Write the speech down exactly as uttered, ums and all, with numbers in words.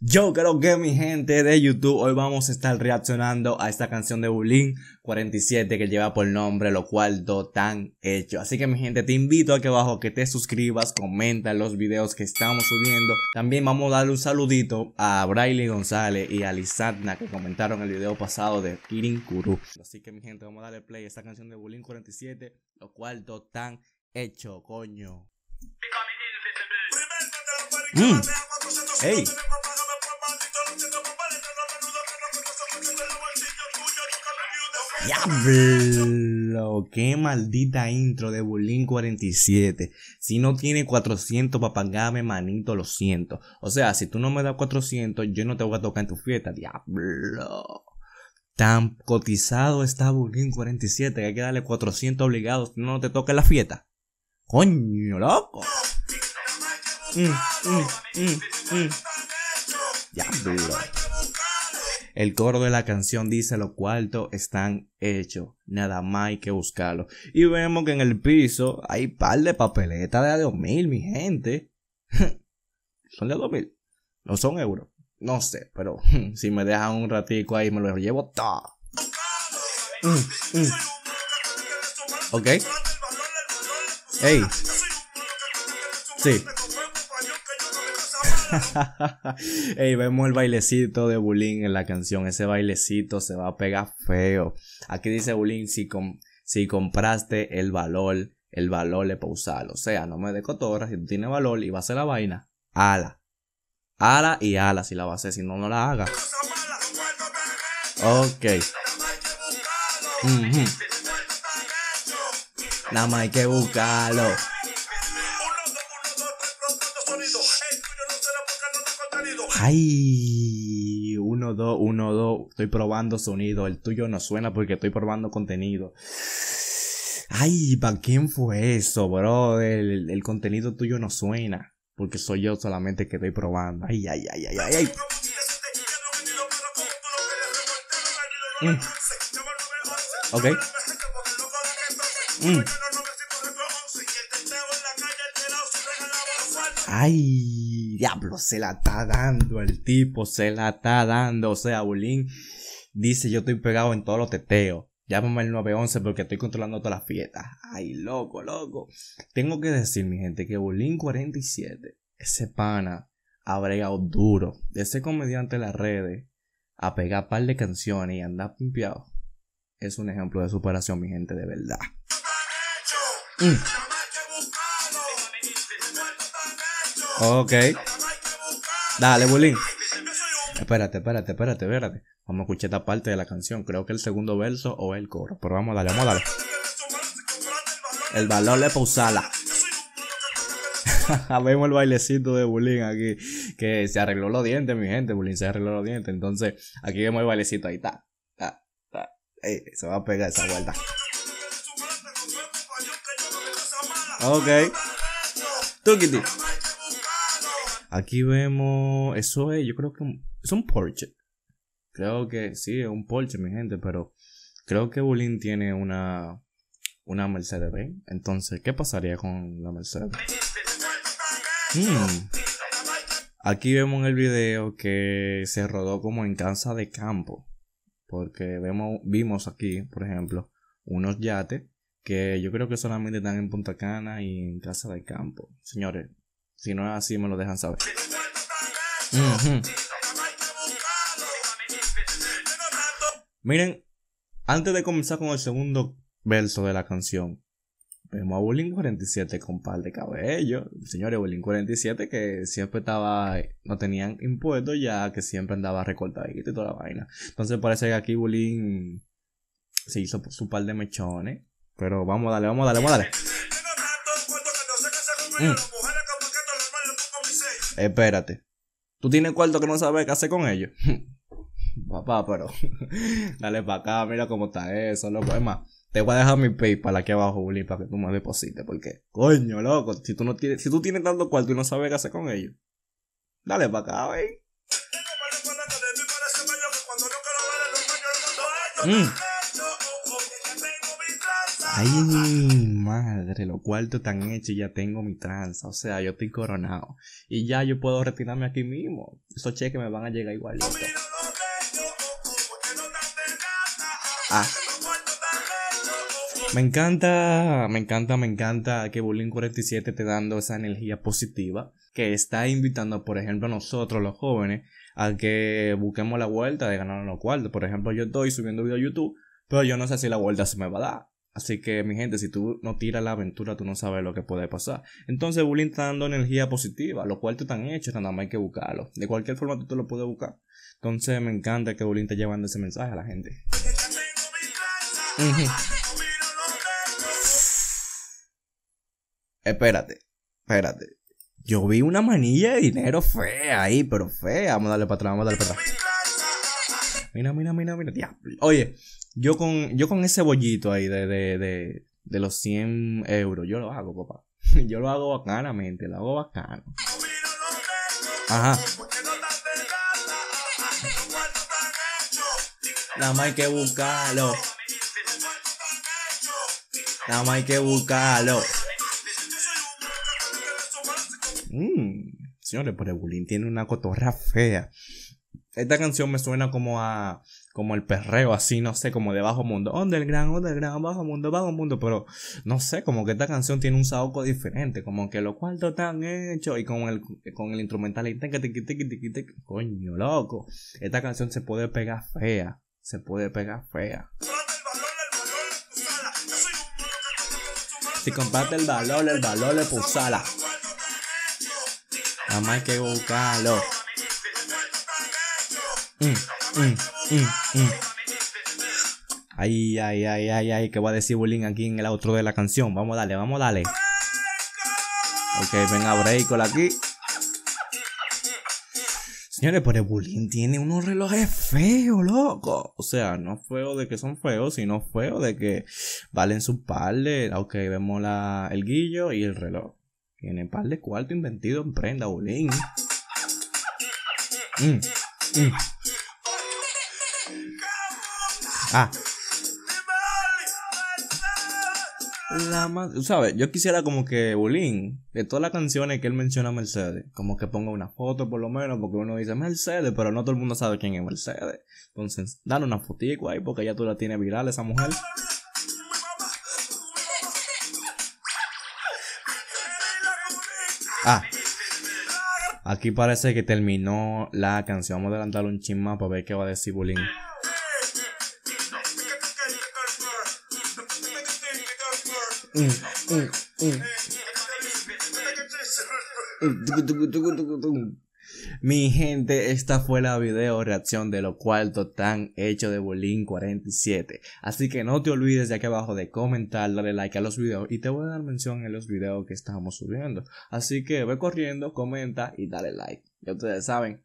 Yo creo que mi gente de YouTube, hoy vamos a estar reaccionando a esta canción de Bulín cuarenta y siete que lleva por nombre Lo Cuarto Tan Hecho. Así que mi gente, te invito aquí abajo que te suscribas, comenta los videos que estamos subiendo. También vamos a darle un saludito a Braille González y a Lizatna que comentaron el video pasado de Kirin Kuru. Así que mi gente, vamos a darle play a esta canción de Bulín cuarenta y siete, Lo Cuarto Tan Hecho, coño. Mm. Hey. Diablo, qué maldita intro de Bulín cuarenta y siete. Si no tiene cuatrocientos para pagarme, manito, lo siento. O sea, si tú no me das cuatrocientos, yo no te voy a tocar en tu fiesta. Diablo. Tan cotizado está Bulín cuarenta y siete que hay que darle cuatrocientos obligados si no te toca en la fiesta. Coño, loco. Mm, mm, mm, mm. Diablo. El coro de la canción dice: los cuartos están hechos, nada más hay que buscarlo. Y vemos que en el piso hay par de papeletas de dos mil, mi gente. ¿Son de dos mil? ¿No son euros? No sé, pero si me dejan un ratico ahí me lo llevo todo. Mm, mm. Ok. Ey. Sí. Ey, vemos el bailecito de Bulín en la canción. Ese bailecito se va a pegar feo. Aquí dice Bulín: si, com si compraste el valor, el valor es para usarlo. O sea, no me de cotorra. Si tú tienes valor y vas a hacer la vaina, ala. Ala y ala si la vas a hacer. Si no, no la hagas. Ok. Mm-hmm. Nada más hay que buscarlo. Ay, uno, dos, uno, dos. Estoy probando sonido. El tuyo no suena porque estoy probando contenido. Ay, ¿para quién fue eso, bro? El, el contenido tuyo no suena porque soy yo solamente que estoy probando. Ay, ay, ay, ay, ay, ay. Mm. Ok. Mm. Ay, diablo, se la está dando el tipo, se la está dando. O sea, Bulín dice: yo estoy pegado en todos los teteos. Llámame al nueve once porque estoy controlando todas las fiestas. Ay, loco, loco. Tengo que decir, mi gente, que Bulín cuarenta y siete, ese pana, ha bregado duro. De ese comediante en las redes a pegar par de canciones y andar pimpeado. Es un ejemplo de superación, mi gente, de verdad. Mm. Ok. Dale, Bulín. Espérate, espérate, espérate, espérate. Vamos a escuchar esta parte de la canción. Creo que el segundo verso o el coro. Pero vamos a darle, vamos a darle. El valor es pausala. Vemos el bailecito de Bulín aquí. Que se arregló los dientes, mi gente. Bulín se arregló los dientes. Entonces, aquí vemos el bailecito. Ahí está. está, está. Ey, se va a pegar esa vuelta. Ok. Tukiti. Aquí vemos, eso es, yo creo que es un Porsche. Creo que sí, es un Porsche, mi gente, pero creo que Bulín tiene una una Mercedes-Benz. Entonces, ¿qué pasaría con la Mercedes? Hmm. Aquí vemos en el video que se rodó como en casa de campo, porque vemos, vimos aquí, por ejemplo, unos yates que yo creo que solamente están en Punta Cana y en casa de campo. Señores, si no es así, me lo dejan saber. Mm-hmm. Miren, antes de comenzar con el segundo verso de la canción, vemos a Bulín cuarenta y siete con par de cabello. Señores, Bulín cuarenta y siete que siempre estaba, no tenían impuestos ya, que siempre andaba recortadito y toda la vaina. Entonces parece que aquí Bulín se hizo su par de mechones. Pero vamos a darle, vamos a darle, vamos a darle. Mm. Espérate. ¿Tú tienes cuarto que no sabes qué hacer con ellos? Papá, pero dale para acá, mira cómo está eso, loco. Es más, te voy a dejar mi PayPal aquí abajo, Bulín, para que tú me deposites. Porque, coño, loco, si tú no tienes, si tú tienes tanto cuarto y no sabes qué hacer con ellos, dale para acá, wey. Mm. Ay, madre, los cuartos están hechos y ya tengo mi tranza. O sea, yo estoy coronado. Y ya yo puedo retirarme aquí mismo. Esos cheques me van a llegar igualito. Ah. Me encanta, me encanta, me encanta que Bullying cuarenta y siete esté dando esa energía positiva. Que está invitando, por ejemplo, a nosotros los jóvenes a que busquemos la vuelta de ganar los cuartos. Por ejemplo, yo estoy subiendo video a YouTube, pero yo no sé si la vuelta se me va a dar. Así que, mi gente, si tú no tiras la aventura, tú no sabes lo que puede pasar. Entonces, Bullying está dando energía positiva. Los cuartos están hechos, nada más hay que buscarlos. De cualquier forma, tú te lo puedes buscar. Entonces, me encanta que Bullying esté llevando ese mensaje a la gente. Uh-huh. Espérate, espérate. Yo vi una manilla de dinero fea ahí, pero fea. Vamos a darle para atrás, vamos a darle para atrás. Mira, mira, mira, mira, diablo. Oye, yo con, yo con ese bollito ahí de, de, de, de los cien euros, yo lo hago, papá. Yo lo hago bacanamente, lo hago bacano. Ajá. Nada más hay que buscarlo. Nada más hay que buscarlo. Mmm, señores, pero el Bullying tiene una cotorra fea. Esta canción me suena como a como el perreo, así, no sé, como de bajo mundo. Underground, underground, bajo mundo, bajo mundo. Pero no sé, como que esta canción tiene un saoco diferente. Como que los cuartos están hechos. Y con el, con el instrumental. Y tiqui, tiqui, tiqui, tiqui, tiqui. Coño, loco. Esta canción se puede pegar fea. Se puede pegar fea. Si comparte el valor, el valor es pulsala. Nada más hay que buscarlo. Mm, mm, mm, mm. Ay, ay, ay, ay, ay, ¿qué va a decir Bullying aquí en el outro de la canción? Vamos a darle, vamos a darle. Ok, venga, break aquí. Señores, pero el Bullying tiene unos relojes feos, loco. O sea, no feos de que son feos, sino feos de que valen su par de... Ok, vemos la, el guillo y el reloj. Tiene par de cuarto invertido en prenda, Bullying. Mm, mm. Ah. La más, ¿sabes? Yo quisiera como que Bullying, de todas las canciones que él menciona a Mercedes, como que ponga una foto por lo menos, porque uno dice Mercedes, pero no todo el mundo sabe quién es Mercedes. Entonces, dale una fotico ahí, porque ya tú la tienes viral esa mujer. Ah. Aquí parece que terminó la canción. Vamos a adelantarle un chin más para ver qué va a decir Bullying. Mm, mm, mm. Mi gente, esta fue la video reacción de los cuartos tan hechos de Bullying cuarenta y siete. Así que no te olvides de aquí abajo de comentar, darle like a los videos y te voy a dar mención en los videos que estamos subiendo. Así que ve corriendo, comenta y dale like. Ya ustedes saben.